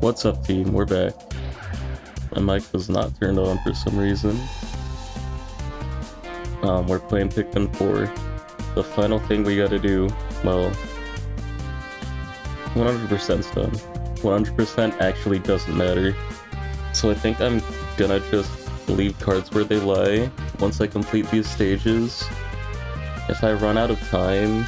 What's up, team? We're back. My mic was not turned on for some reason. We're playing Pikmin 4. The final thing we gotta do, well, 100%'s done. 100% actually doesn't matter. So I think I'm gonna just leave cards where they lie once I complete these stages. If I run out of time,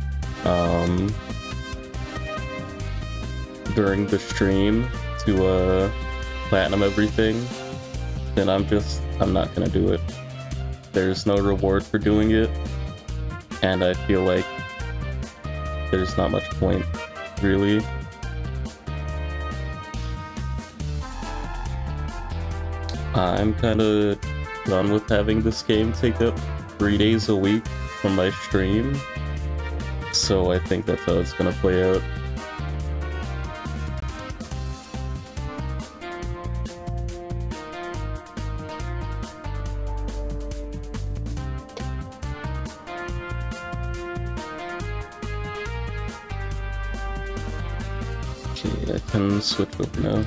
during the stream to platinum everything, then I'm not gonna do it. There's no reward for doing it, and I feel like there's not much point, really. I'm kinda done with having this game take up 3 days a week from my stream, so I think that's how it's gonna play out. Okay, I can switch over now.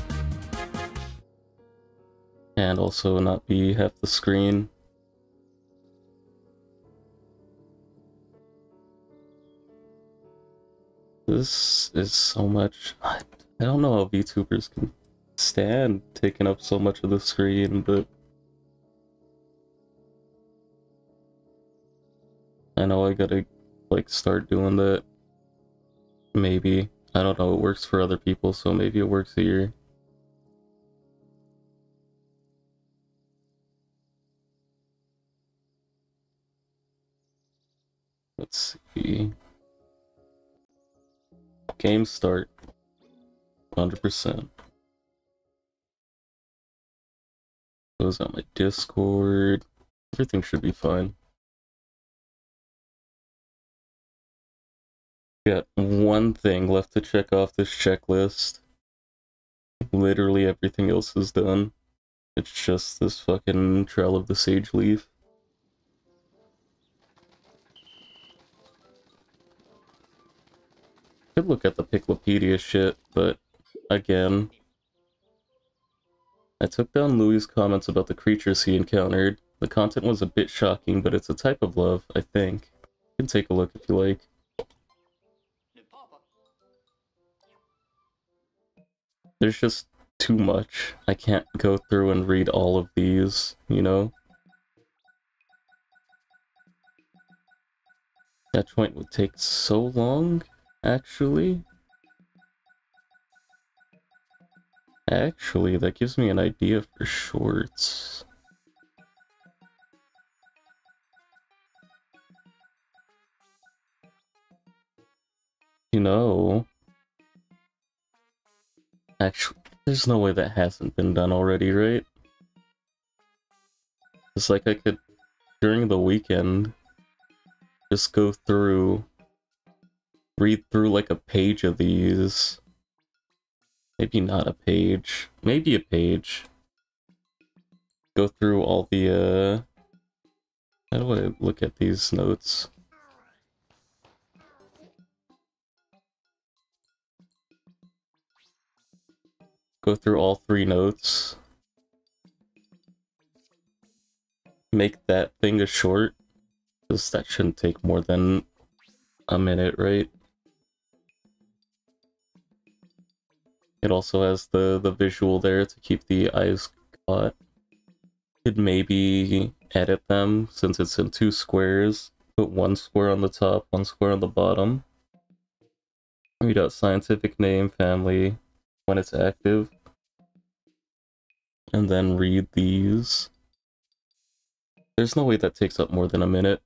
And also not be half the screen. This is so much. I don't know how VTubers can stand taking up so much of the screen, but I know I gotta like start doing that. Maybe. I don't know, it works for other people, so maybe it works here. Let's see. Game start. 100%. Close out my Discord. Everything should be fine. Got one thing left to check off this checklist. Literally everything else is done. It's just this fucking Trail of the Sage Leaf. Could look at the Piclopedia shit, but again, I took down Louis' comments about the creatures he encountered. The content was a bit shocking, but it's a type of love, I think. You can take a look if you like. There's just too much. I can't go through and read all of these, you know? That joint would take so long, actually. Actually, that gives me an idea for shorts. You know... Actually, there's no way that hasn't been done already, right? It's like I could, during the weekend, just go through, read through like a page of these. Maybe not a page, maybe a page. Go through all the, how do I look at these notes? Go through all 3 notes. Make that thing a short, because that shouldn't take more than a minute, right? It also has the visual there to keep the eyes caught. Could maybe edit them, since it's in 2 squares. Put 1 square on the top, 1 square on the bottom. Read out scientific name, family, when it's active. And then read these. There's no way that takes up more than a minute.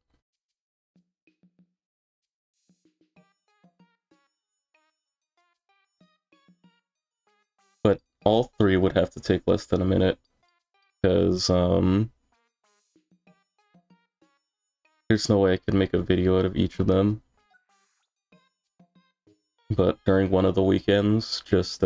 But all 3 would have to take less than a minute. Because, there's no way I could make a video out of each of them. But during one of the weekends, just,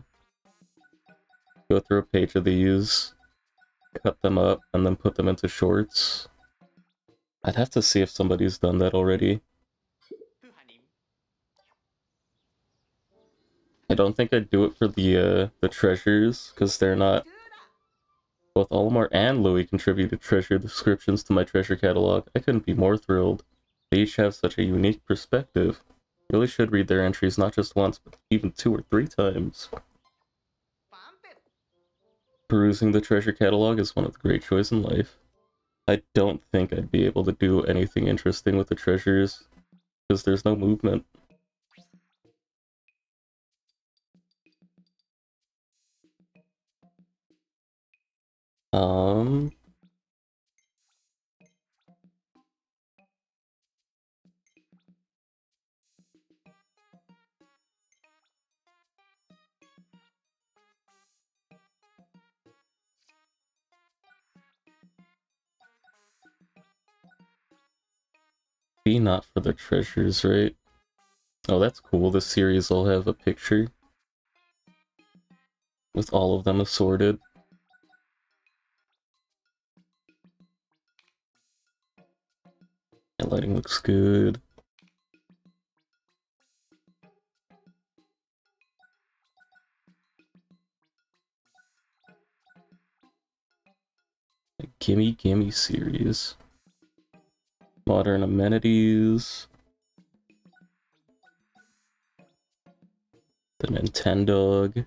go through a page of these, cut them up, and then put them into shorts. I'd have to see if somebody's done that already. I don't think I'd do it for the treasures, because they're not... Both Olimar and Louis contributed treasure descriptions to my treasure catalog. I couldn't be more thrilled. They each have such a unique perspective. You really should read their entries not just once, but even 2 or 3 times. Perusing the treasure catalog is one of the great joys in life. I don't think I'd be able to do anything interesting with the treasures, because there's no movement. Be not for the treasures, right? Oh, that's cool. This series will have a picture with all of them assorted. And lighting looks good. A Gimme Gimme series. Modern amenities. The Nintendo.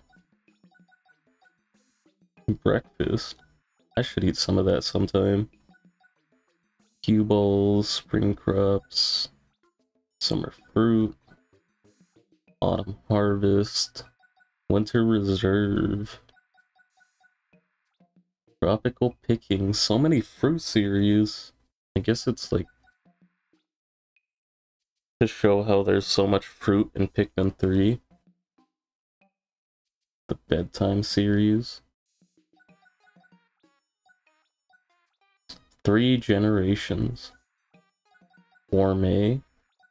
Breakfast. I should eat some of that sometime. Cue balls, spring crops, summer fruit, autumn harvest, winter reserve, tropical picking. So many fruit series. I guess it's like to show how there's so much fruit in Pikmin 3. The bedtime series. 3 generations. Gourmet.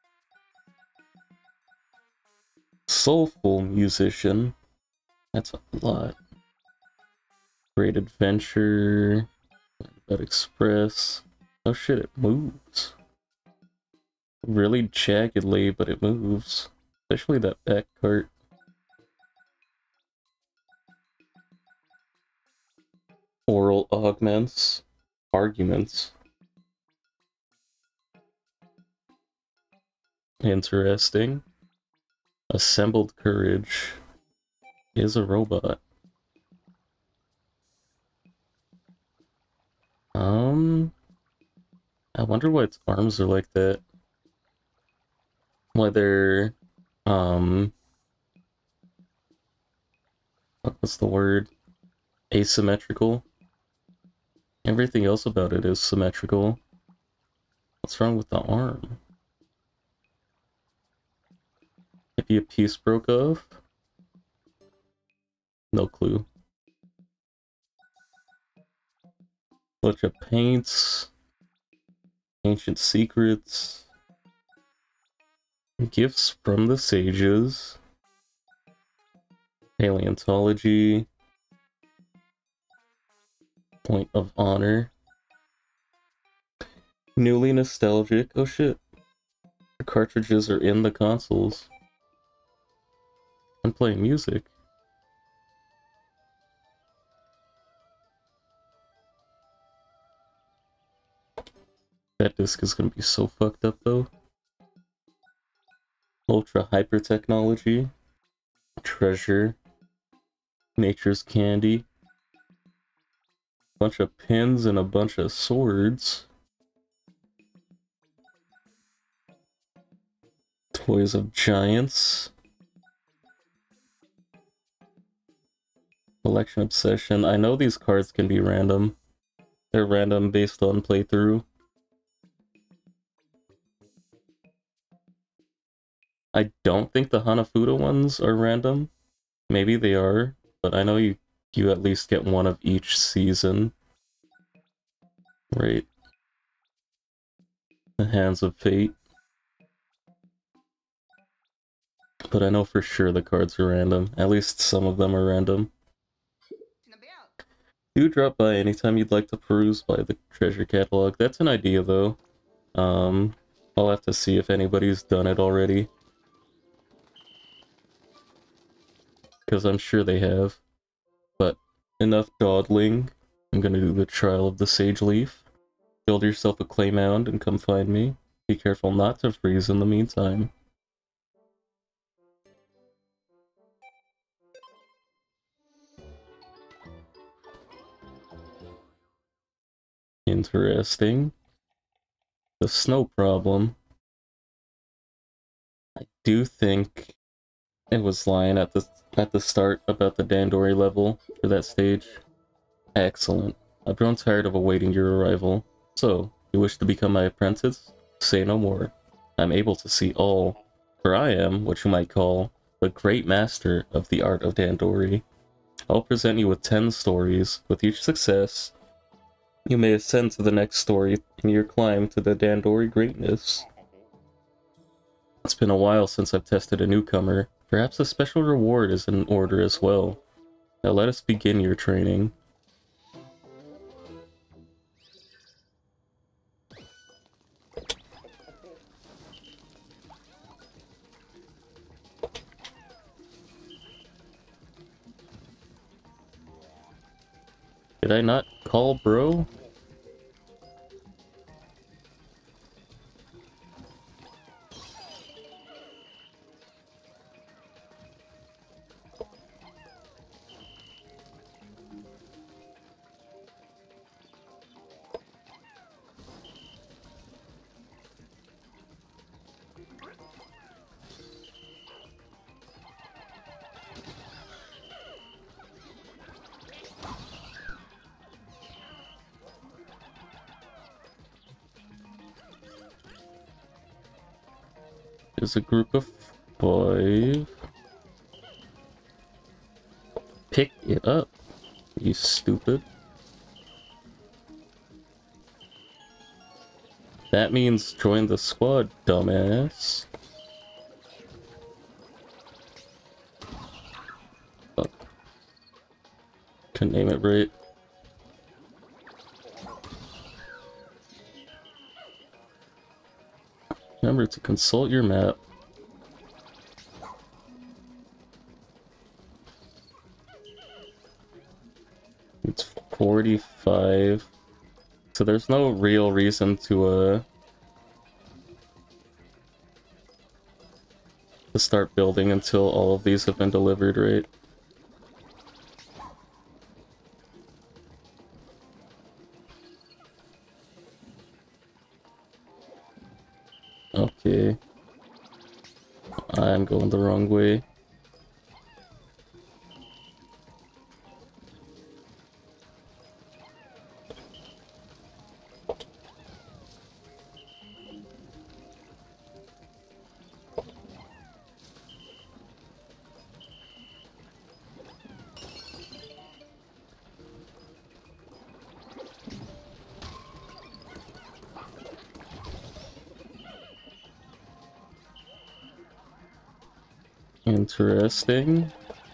Soulful musician. That's a lot. Great adventure. That express. Oh shit, it moves. Really jaggedly, but it moves. Especially that back cart. Oral augments. Arguments. Interesting. Assembled courage is a robot. I wonder why its arms are like that. Why they're, what's the word? Asymmetrical. Everything else about it is symmetrical. What's wrong with the arm? Maybe a piece broke off? No clue. Bunch of paints. Ancient secrets. Gifts from the sages. Paleontology. Point of honor. Newly nostalgic. Oh shit. The cartridges are in the consoles. I'm playing music. That disc is gonna be so fucked up though. Ultra hyper technology. Treasure. Nature's candy. Bunch of pins and a bunch of swords. Toys of giants. Collection obsession. I know these cards can be random. They're random based on playthrough. I don't think the Hanafuda ones are random. Maybe they are, but I know you at least get one of each season. Right. The Hands of Fate. But I know for sure the cards are random. At least some of them are random. Do drop by anytime you'd like to peruse by the treasure catalog. That's an idea though. I'll have to see if anybody's done it already. because I'm sure they have. But enough dawdling. I'm gonna do the trial of the sage leaf. Build yourself a clay mound and come find me. Be careful not to freeze in the meantime. Interesting. The snow problem. I do think it was lying at the start about the Dandori level for that stage. Excellent. I've grown tired of awaiting your arrival. So, you wish to become my apprentice? Say no more. I'm able to see all, for I am what you might call the great master of the art of Dandori. I'll present you with 10 stories. With each success, you may ascend to the next story in your climb to the Dandori greatness. It's been a while since I've tested a newcomer. Perhaps a special reward is in order as well. Now let us begin your training. Did I not call bro? There's a group of 5. Pick it up, you stupid. That means join the squad, dumbass. Oh. Couldn't name it right. Remember to consult your map. It's 45. So there's no real reason to start building until all of these have been delivered, right? Okay. I'm going the wrong way. Interesting.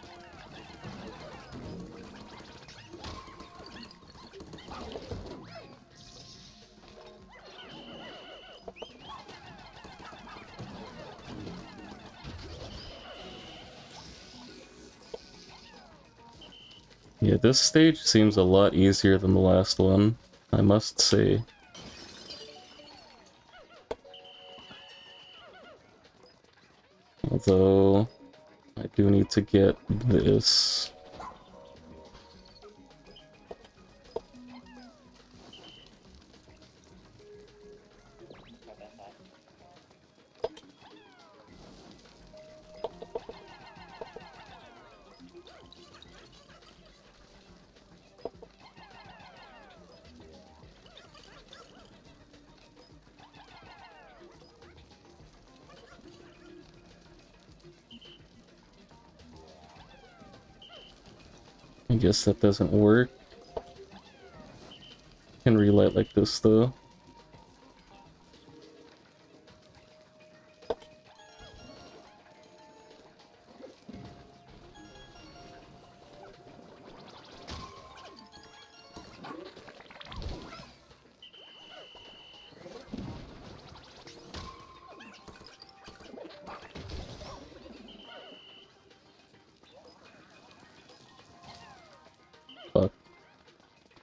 Yeah, this stage seems a lot easier than the last one, I must say. Although, I do need to get this. I guess that doesn't work. Can relight like this though.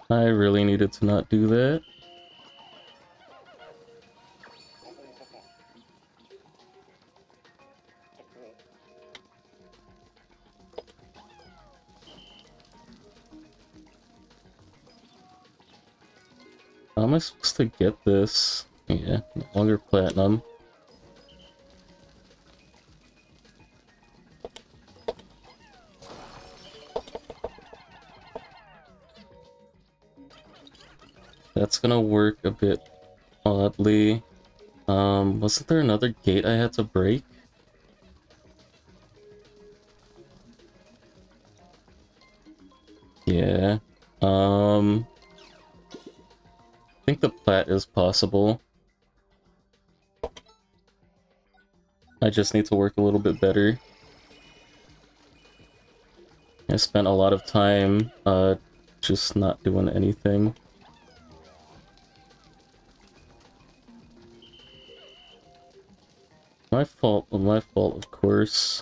I really needed to not do that. How am I supposed to get this? Yeah, no longer platinum. That's gonna work a bit oddly. Wasn't there another gate I had to break? Yeah. I think the plat is possible. I just need to work a little bit better. I spent a lot of time, just not doing anything. My fault, of course.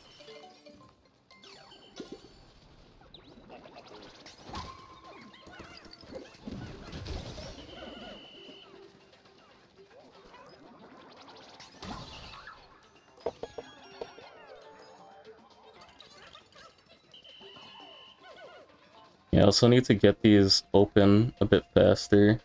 Yeah, I also need to get these open a bit faster.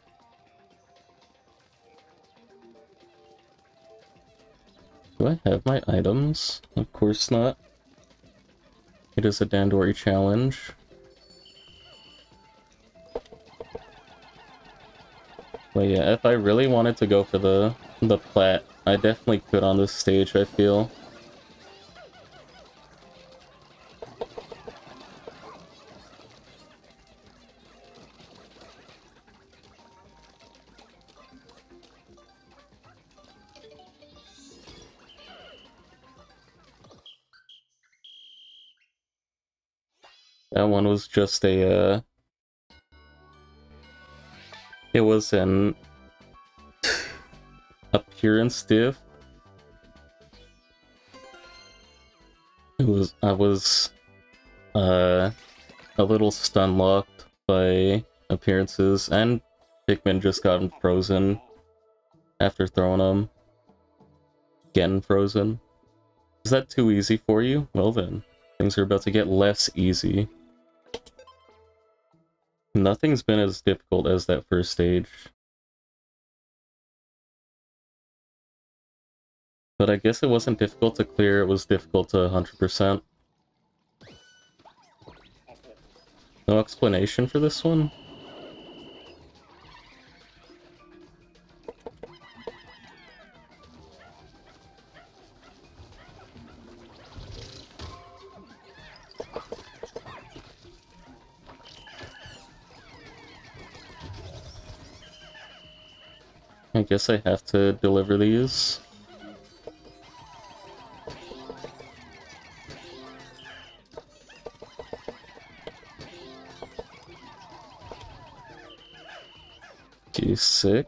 Do I have my items? Of course not. It is a Dandori challenge. But yeah, if I really wanted to go for the plat, I definitely could on this stage, I feel. That one was just a, it was an appearance diff. I was, a little stun locked by appearances, and Pikmin just got frozen after throwing them. Getting frozen. Is that too easy for you? Well then, things are about to get less easy. Nothing's been as difficult as that first stage. But I guess it wasn't difficult to clear, it was difficult to 100%. No explanation for this one? I guess I have to deliver these. Geez, sick.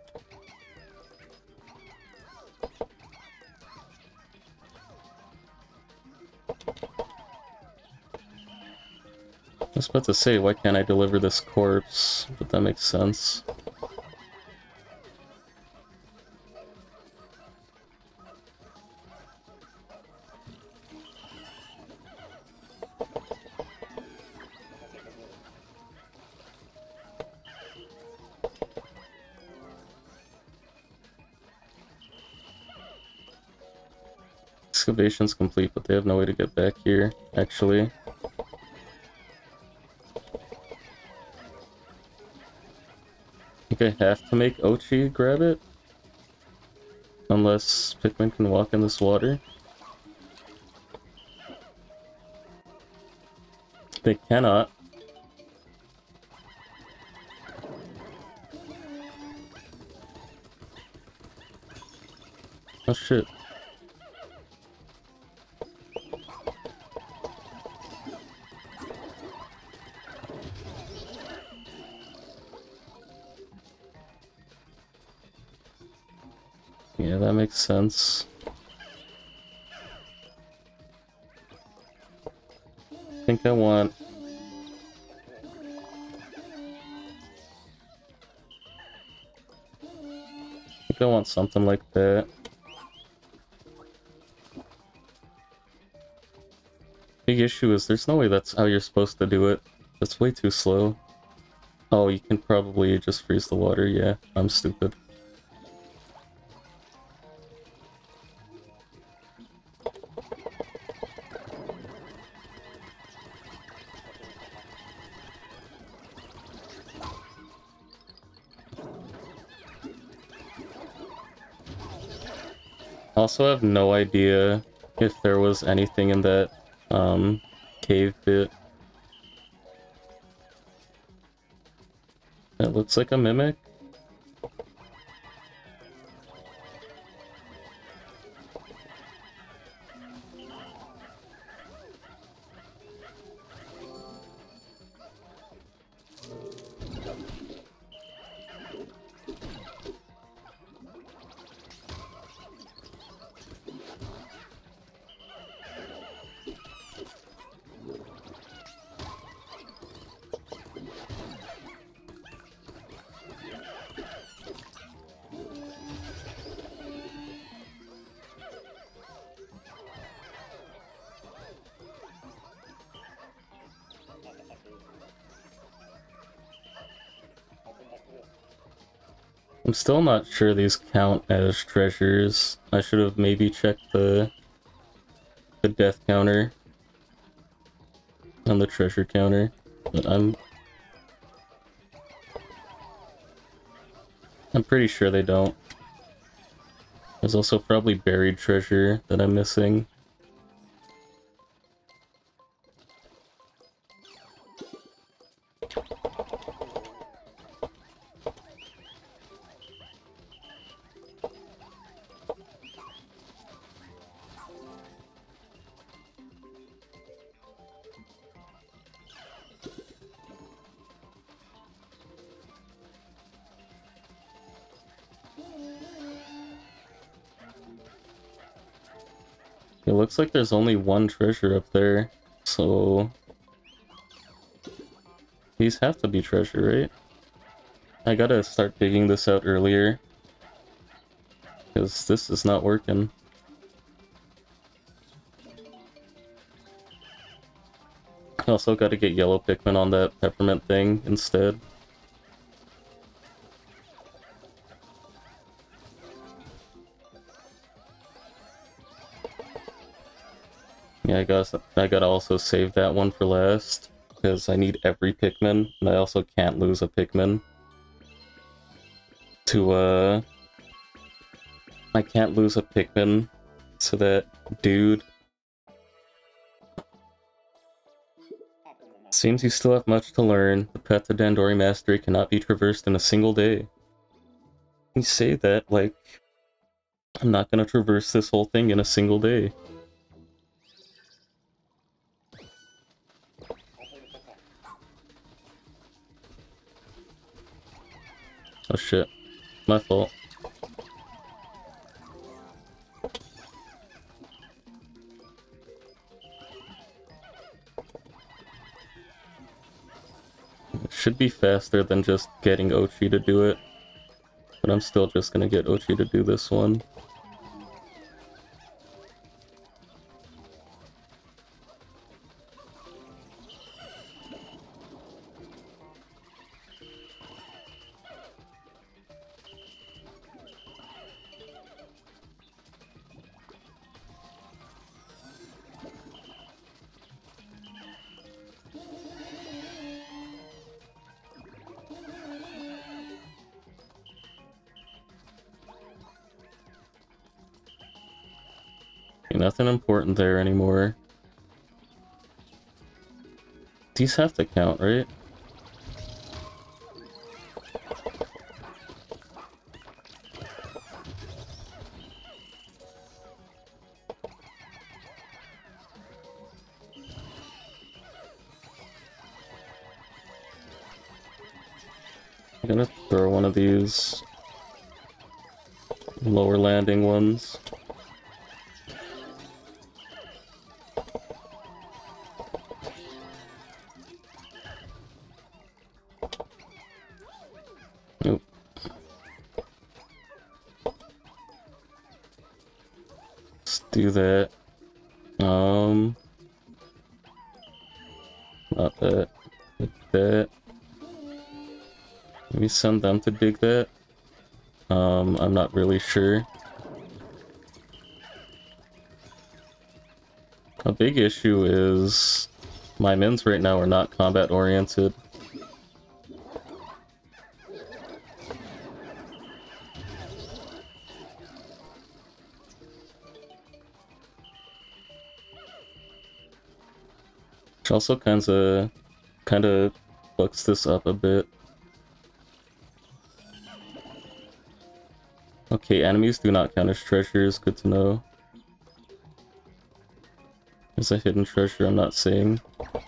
I was about to say, why can't I deliver this corpse? But that makes sense. Excavation's complete, but they have no way to get back here, actually. I think I have to make Ochi grab it? Unless Pikmin can walk in this water. They cannot. Oh shit. Yeah, that makes sense. I think I want think I want something like that. Big issue is there's no way that's how you're supposed to do it. That's way too slow. Oh, you can probably just freeze the water, yeah. I'm stupid. Also have no idea if there was anything in that cave bit. That looks like a mimic. I'm still not sure these count as treasures. I should have maybe checked the death counter and the treasure counter, but I'm pretty sure they don't. There's also probably buried treasure that I'm missing. It looks like there's only one treasure up there, so these have to be treasure, right? I gotta start digging this out earlier, because this is not working. I also gotta get yellow Pikmin on that peppermint thing instead. Yeah, I gotta also save that one for last, because I need every Pikmin, and I also can't lose a Pikmin. I can't lose a Pikmin to that dude. Seems you still have much to learn. The path to Dandori Mastery cannot be traversed in a single day. You say that like I'm not gonna traverse this whole thing in a single day. Oh shit. My fault. It should be faster than just getting Ochi to do it. But I'm still just gonna get Ochi to do this one. Nothing important there anymore. These have to count, right? I'm gonna throw one of these lower landing ones. do that. Not that. Like that. Maybe send them to dig that. I'm not really sure. A big issue is my mins right now are not combat oriented. Which also kinda fucks this up a bit. Okay, enemies do not count as treasures, good to know. There's a hidden treasure I'm not seeing.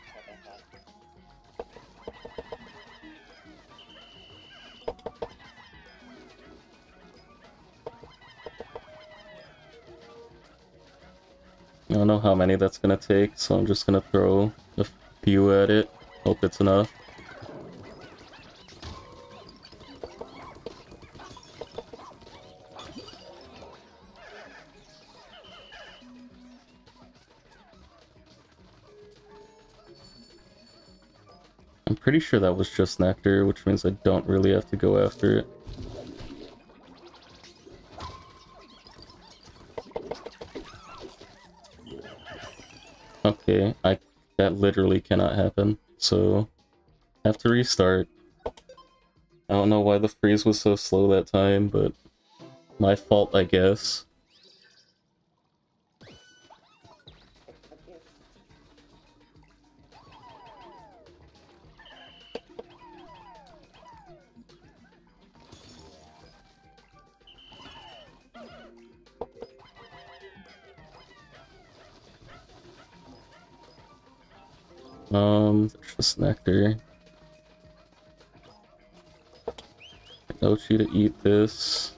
I don't know how many that's gonna take, so I'm just gonna throw a few at it. Hope it's enough. I'm pretty sure that was just nectar, which means I don't really have to go after it. Okay, that literally cannot happen, so I have to restart. I don't know why the freeze was so slow that time, but my fault, I guess. There's just nectar. Ochi to eat this.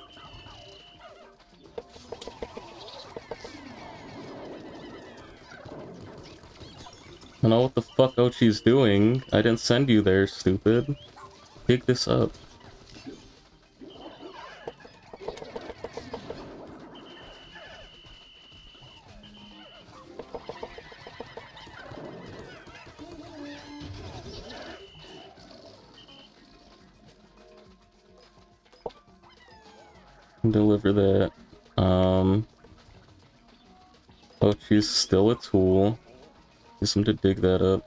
I don't know what the fuck Ochi's doing. I didn't send you there, stupid. Pick this up. Deliver that. Ochi's still a tool. Use him to dig that up.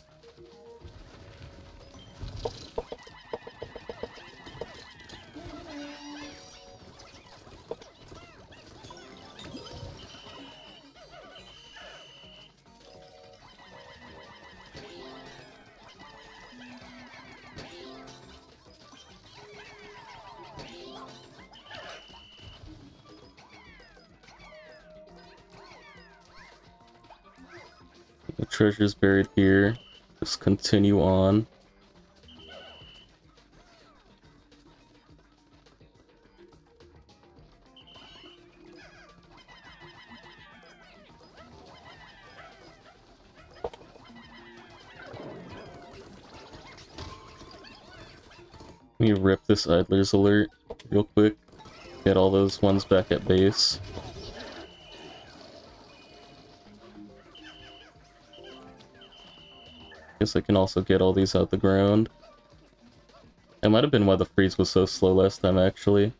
The treasure's buried here. Just continue on. Let me rip this idler's alert real quick. Get all those ones back at base. Guess I can also get all these out the ground. It might have been why the freeze was so slow last time, actually.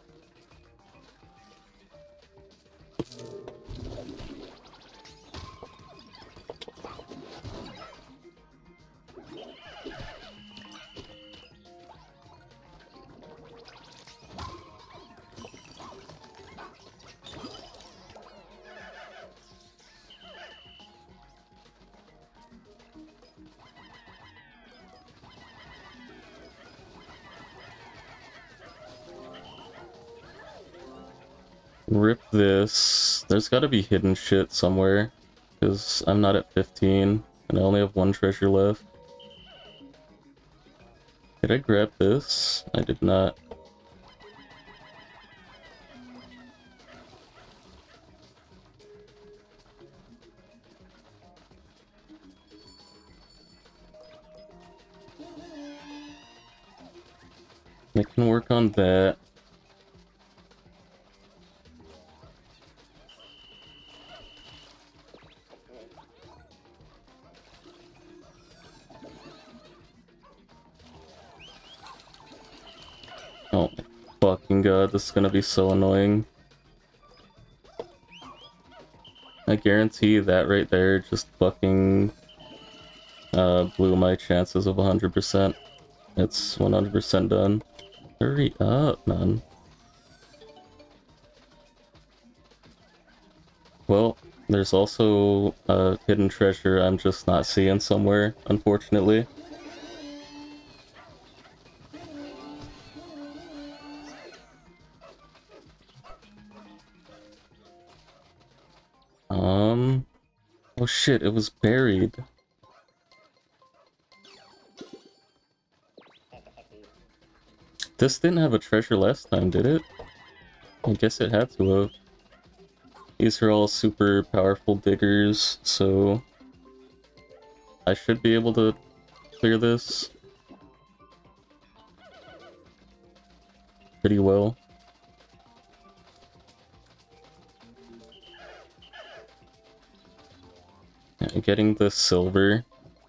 Rip this. There's gotta be hidden shit somewhere, because I'm not at 15, and I only have one treasure left. Did I grab this? I did not. I can work on that. Oh my fucking god, this is gonna be so annoying. I guarantee that right there just fucking blew my chances of 100%. It's 100% done. Hurry up, man. Well, there's also a hidden treasure I'm just not seeing somewhere, unfortunately. Oh shit, it was buried. This didn't have a treasure last time, did it? I guess it had to have. These are all super powerful diggers, so I should be able to clear this pretty well. Yeah, getting the silver.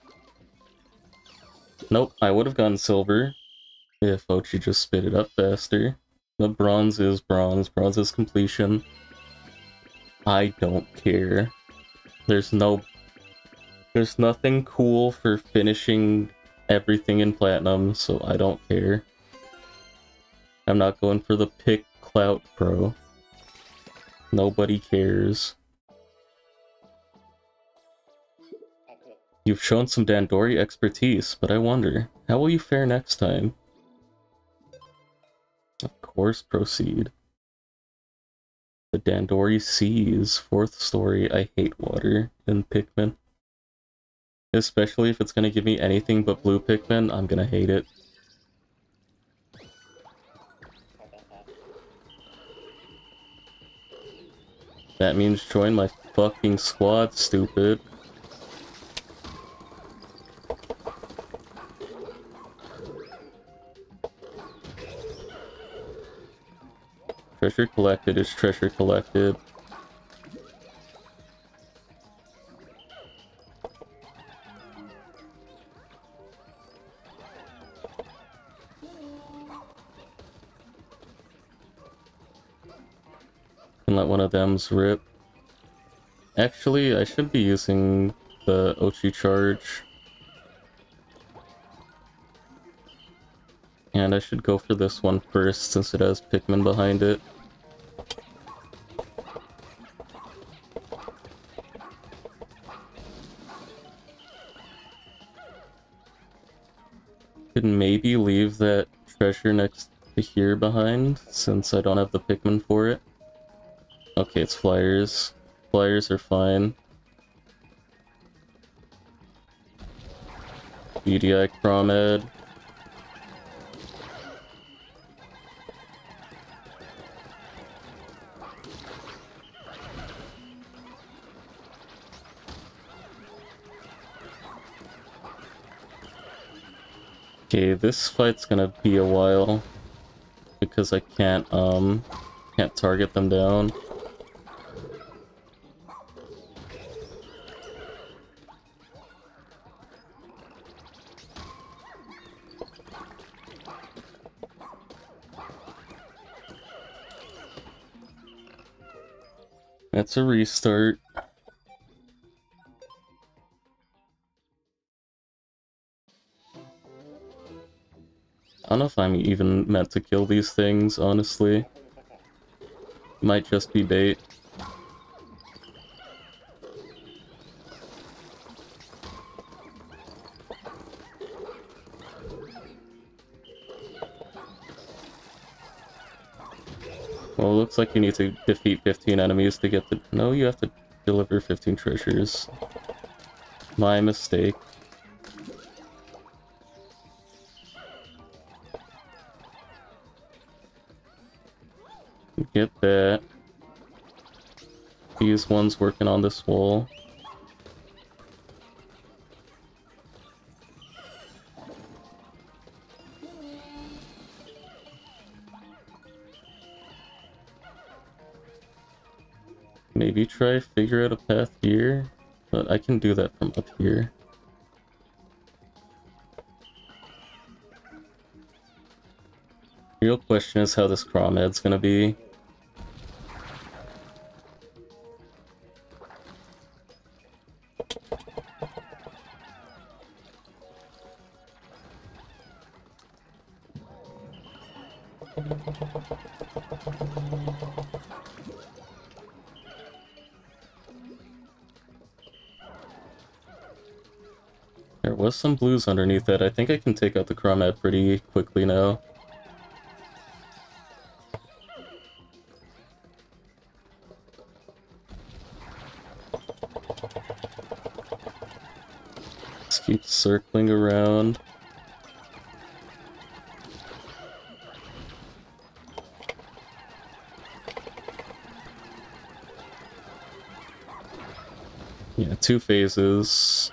Nope, I would have gotten silver if Ochi just spit it up faster. But bronze is bronze. Bronze is completion. I don't care. There's nothing cool for finishing everything in platinum, so I don't care. I'm not going for the pick clout, bro. Nobody cares. You've shown some Dandori expertise, but I wonder, how will you fare next time? Of course, proceed. The Dandori Seas, 4th story. I hate water in Pikmin. Especially if it's gonna give me anything but blue Pikmin, I'm gonna hate it. That means join my fucking squad, stupid. Treasure collected is treasure collected. Can let one of them's rip. Actually, I should be using the Ochi charge. And I should go for this one first since it has Pikmin behind it. Could maybe leave that treasure next to here behind since I don't have the Pikmin for it. Okay, it's flyers. Flyers are fine. UDI Chromed. Okay, this fight's gonna be a while because I can't target them down. That's a restart. I don't know if I'm even meant to kill these things, honestly. Might just be bait. Well, it looks like you need to defeat 15 enemies to get the... No, you have to deliver 15 treasures. My mistake. Get that. These ones working on this wall. Maybe try figure out a path here, but I can do that from up here. Real question is how this Crawmad's gonna be. There was some blues underneath it. I think I can take out the Crawmad pretty quickly now. Just keep circling around. Yeah, 2 phases.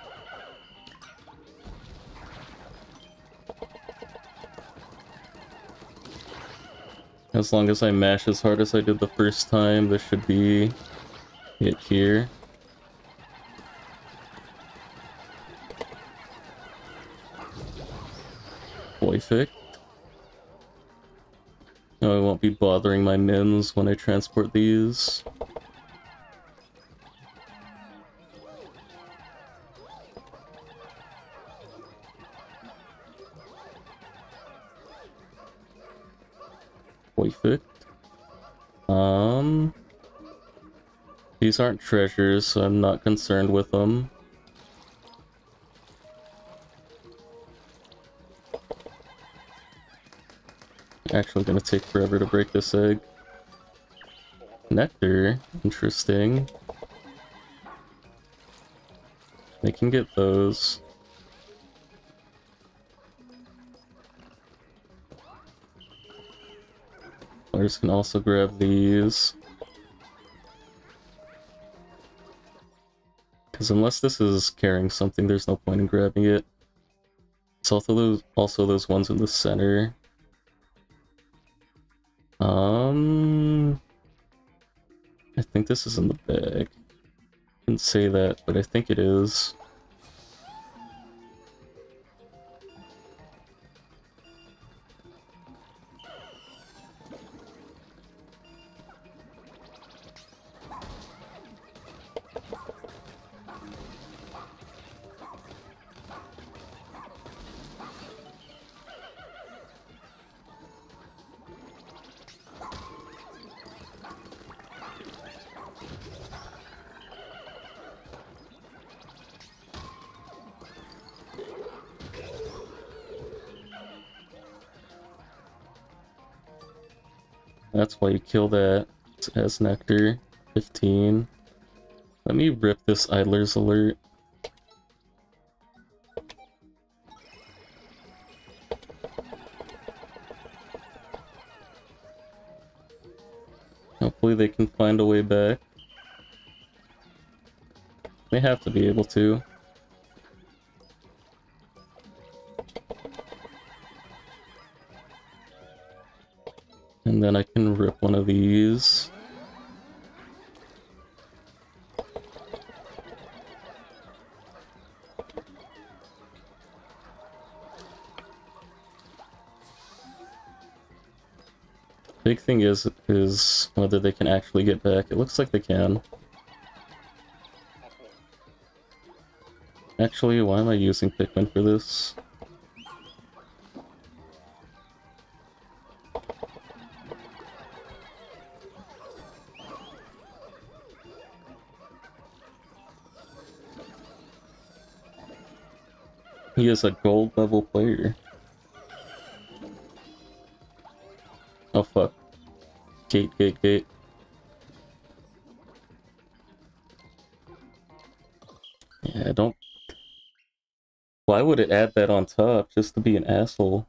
As long as I mash as hard as I did the first time, this should be it here. Perfect. No, I won't be bothering my mins when I transport these. Perfect. These aren't treasures, so I'm not concerned with them. Actually gonna take forever to break this egg. Nectar, interesting. They can get those. Players can also grab these. Because unless this is carrying something, there's no point in grabbing it. It's also those ones in the center. I think this is in the bag. I didn't say that, but I think it is. That's why you kill that. It has nectar. 15. Let me rip this idler's alert. Hopefully they can find a way back. They have to be able to. And then I can rip one of these. Big thing is whether they can actually get back. It looks like they can. Actually, why am I using Pikmin for this? He is a gold level player. Oh fuck. Gate. Yeah, don't... Why would it add that on top just to be an asshole?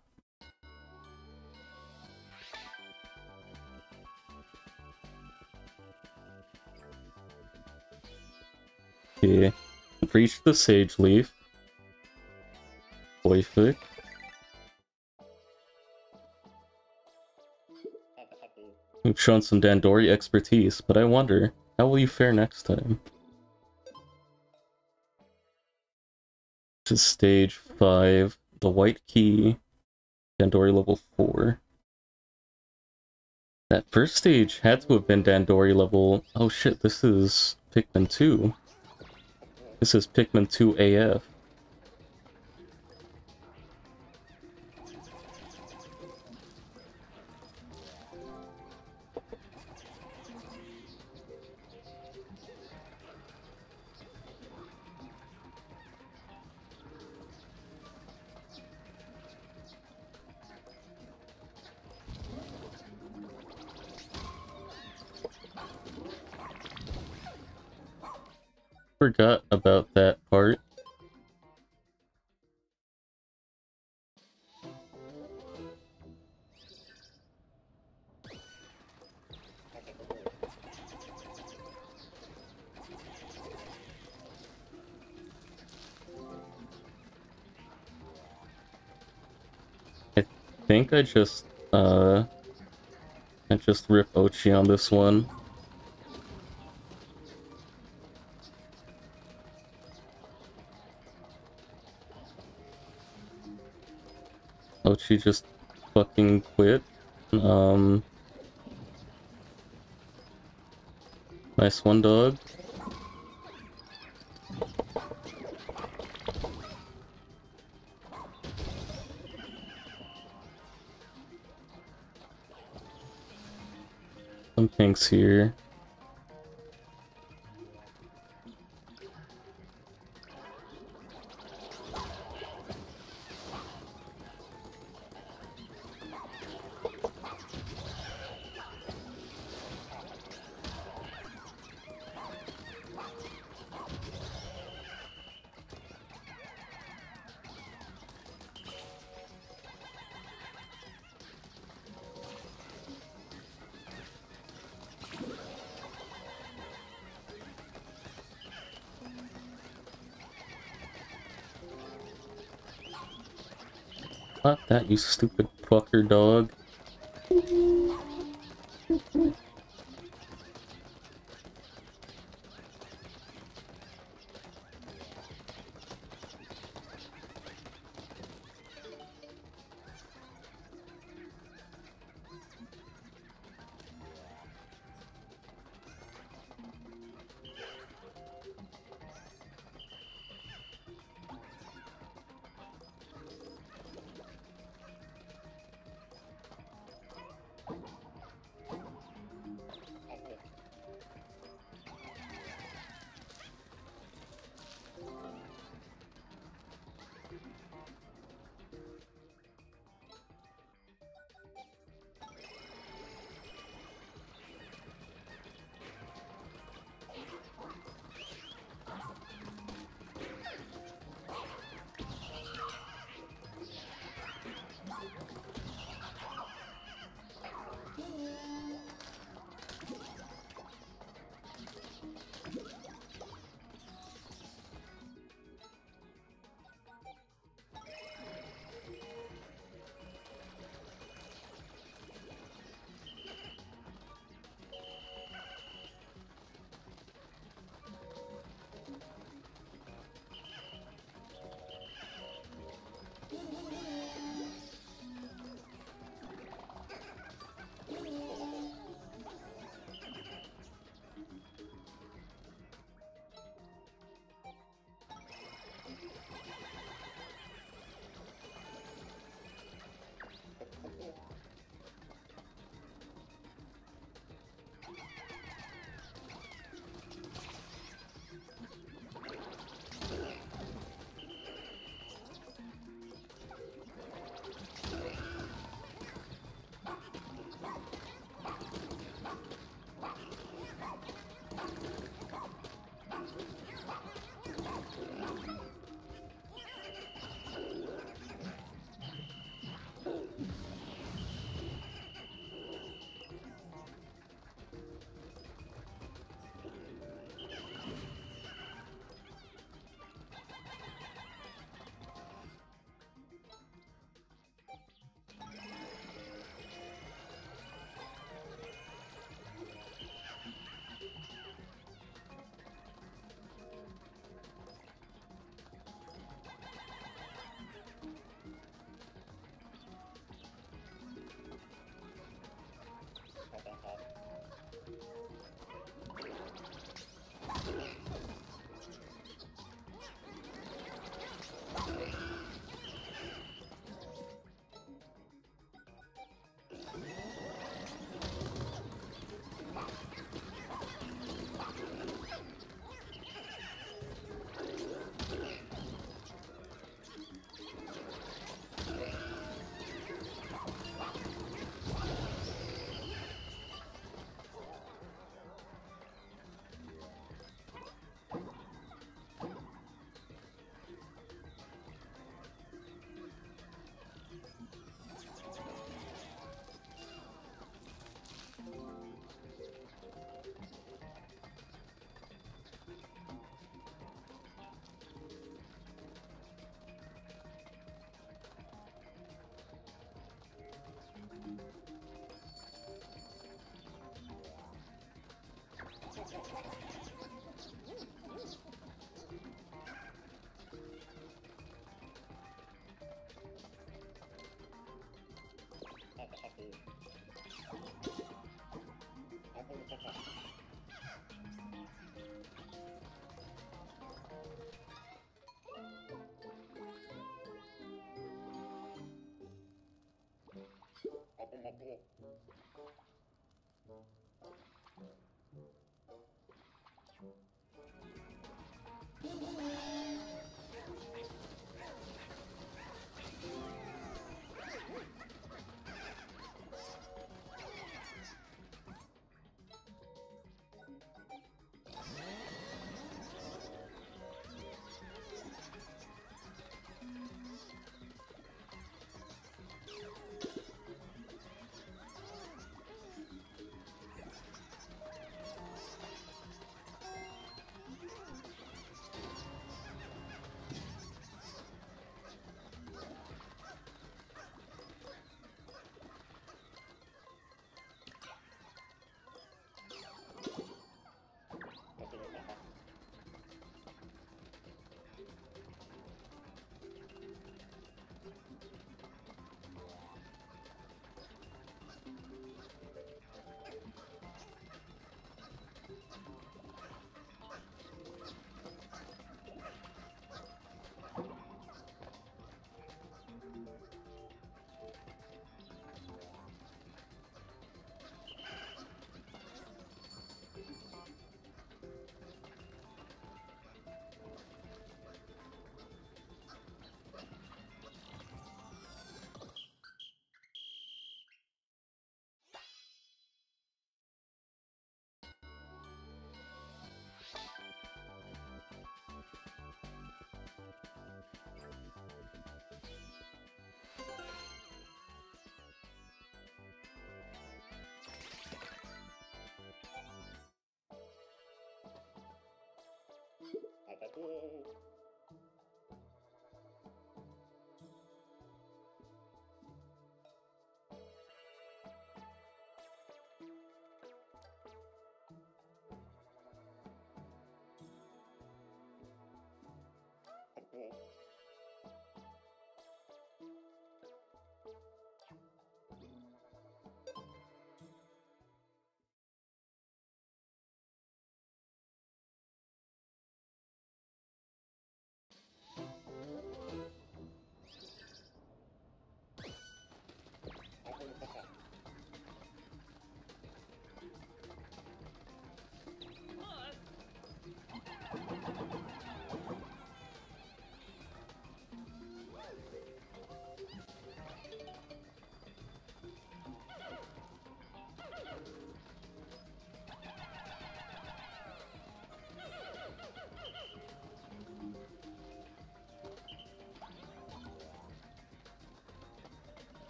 Okay. Reach the sage leaf. Perfect. We've shown some Dandori expertise, but I wonder, how will you fare next time? This is stage 5, the white key, Dandori level 4. That first stage had to have been Dandori level. Oh shit, this is Pikmin 2. This is Pikmin 2 AF. Forgot about that part. I think I just rip Ochi on this one. Ochi just fucking quit. Nice one, dog. Some pinks here. Not that, you stupid fucker, dog.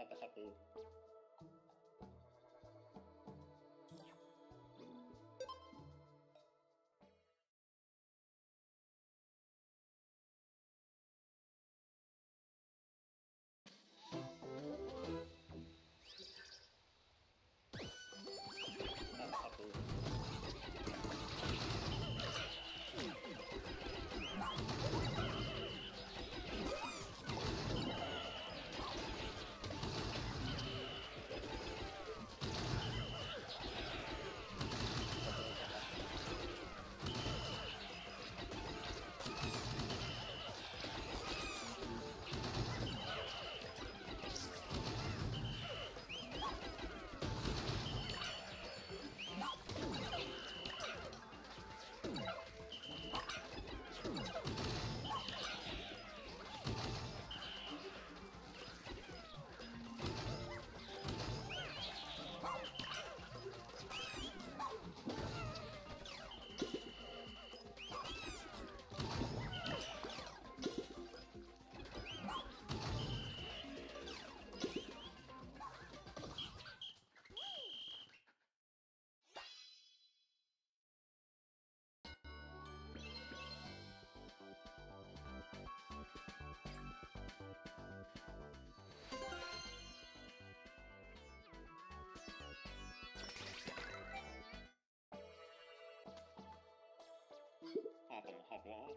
satu. Terlihat ya.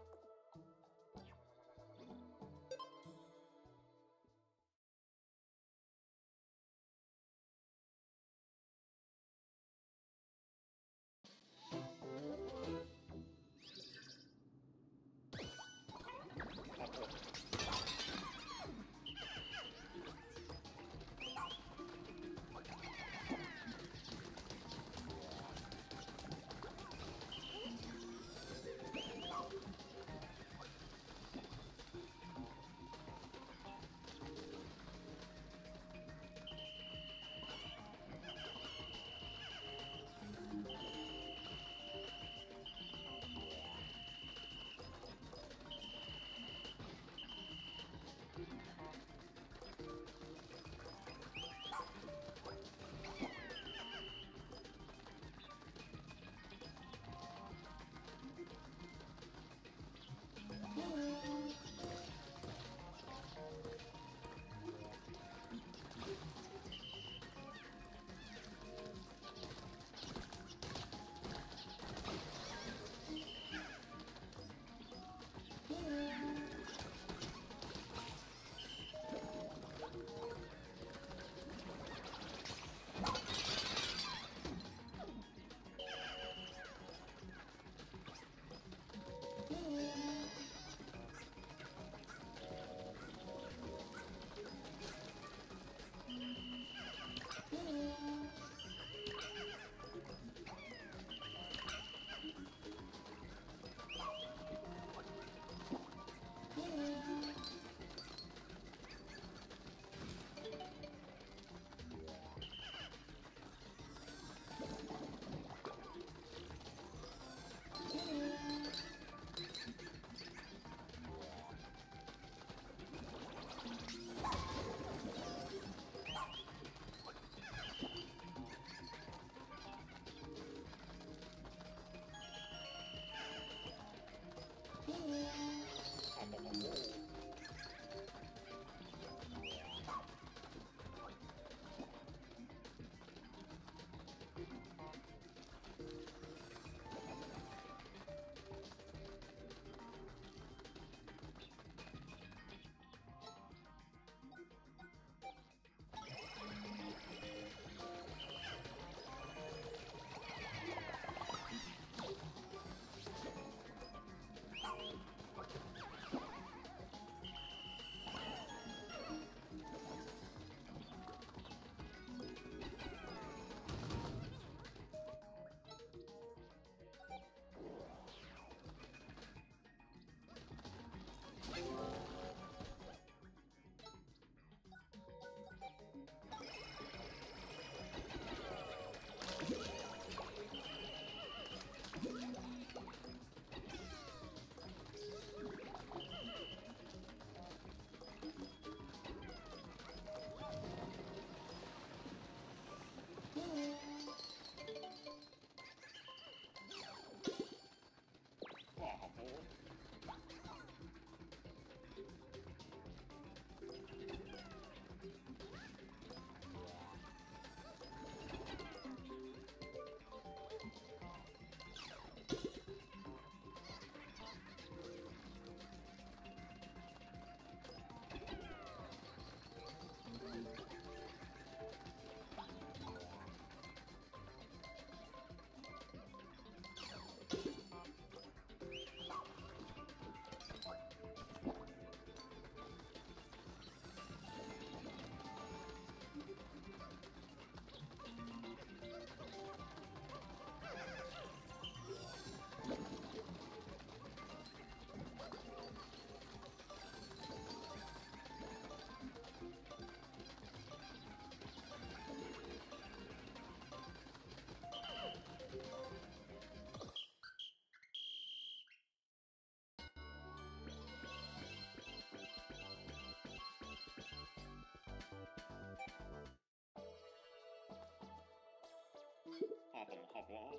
hobble, hobble.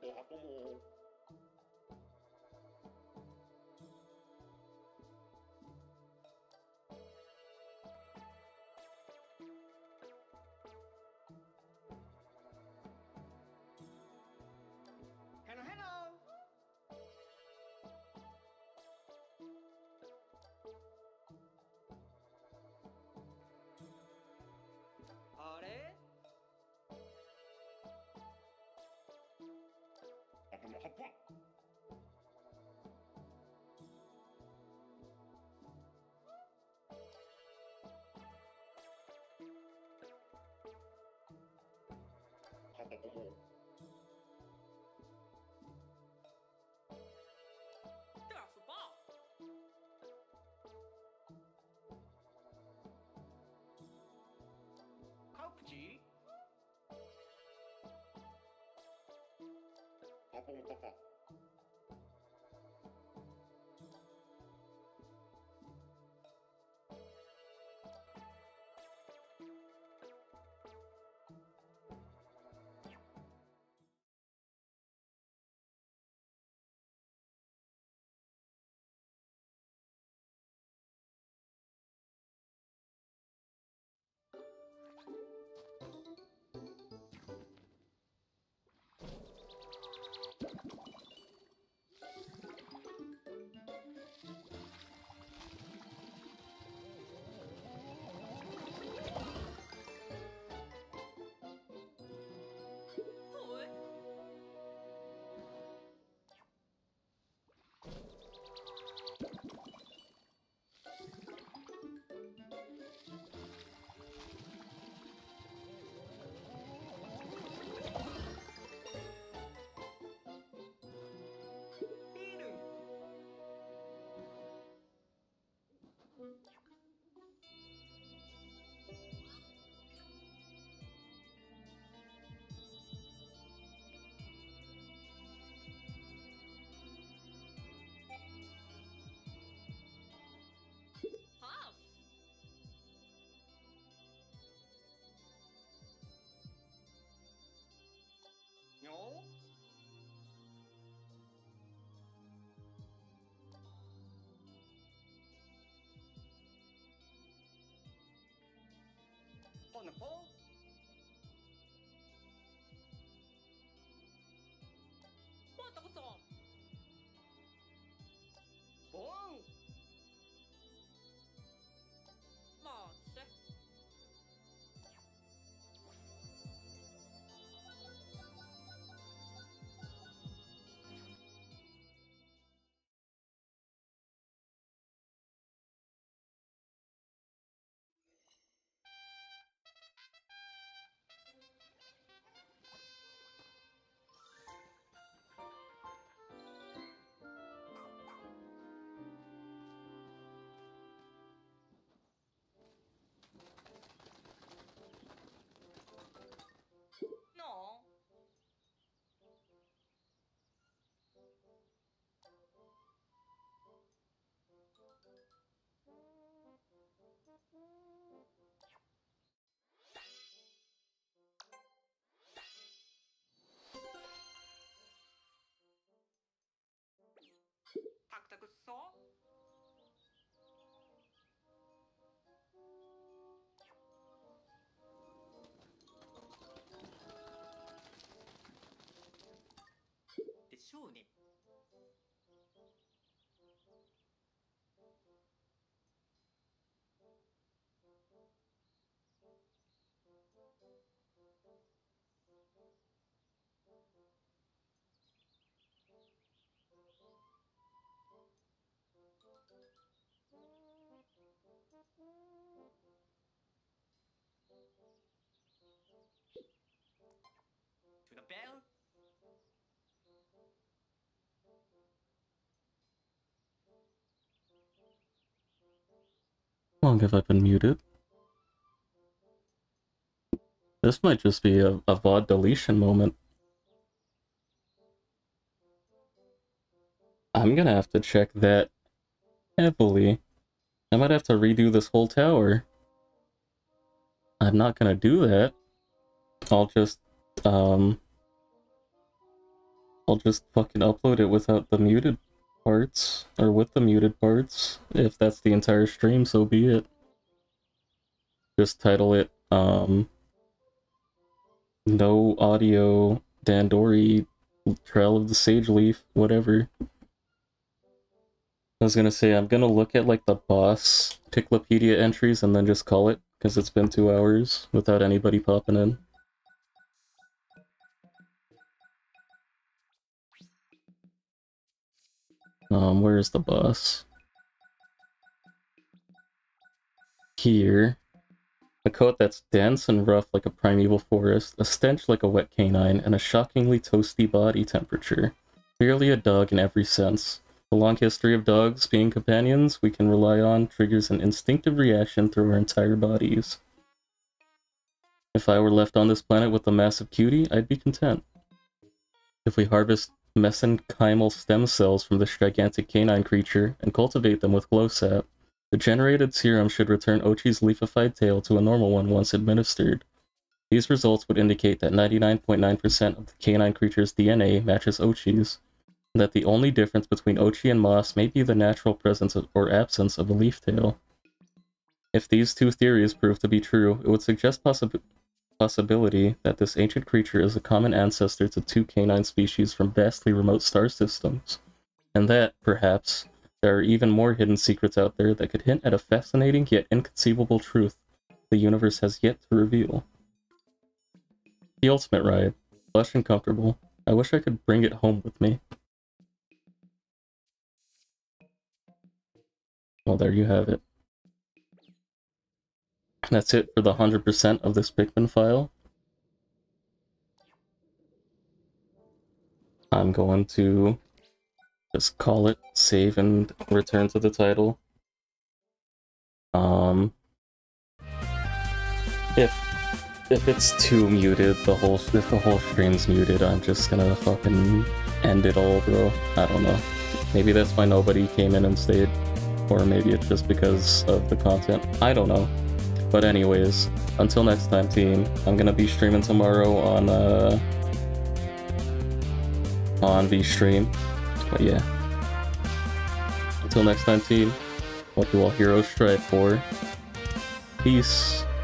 Hello, hello. Are? That's a ball. Kopji. Puff. No. On the pole. What the song? Boom. Monster. No. Tak tak so. Deしょうね。To the bell. How long have I been muted? This might just be a VOD deletion moment. I'm gonna have to check that heavily. I might have to redo this whole tower. I'm not gonna do that. I'll just, I'll just fucking upload it without the muted parts, or with the muted parts. If that's the entire stream, so be it. Just title it, no audio Dandori Trail of the Sage Leaf, whatever. I was gonna say, I'm gonna look at like the boss Piclopedia entries and then just call it, because it's been 2 hours without anybody popping in. Where's the boss? Here. A coat that's dense and rough like a primeval forest, a stench like a wet canine, and a shockingly toasty body temperature. Clearly a dog in every sense. The long history of dogs being companions we can rely on triggers an instinctive reaction through our entire bodies. If I were left on this planet with a massive cutie, I'd be content. If we harvest mesenchymal stem cells from this gigantic canine creature and cultivate them with glow sap, the generated serum should return Ochi's leafified tail to a normal one once administered. These results would indicate that 99.9% of the canine creature's DNA matches Ochi's, and that the only difference between Ochi and Moss may be the natural presence or absence of a leaf tail. If these two theories prove to be true, it would suggest possibility that this ancient creature is a common ancestor to two canine species from vastly remote star systems, and that, perhaps, there are even more hidden secrets out there that could hint at a fascinating yet inconceivable truth the universe has yet to reveal. The ultimate ride. Plush and comfortable. I wish I could bring it home with me. Well, there you have it. That's it for the 100% of this Pikmin file. I'm going to just call it, save, and return to the title. If it's too muted, if the whole stream's muted, I'm just gonna fucking end it all, bro. I don't know. Maybe that's why nobody came in and stayed, or maybe it's just because of the content. I don't know. But anyways, until next time, team. I'm gonna be streaming tomorrow on the stream. But yeah. Until next time, team. What do all heroes strive for? Peace.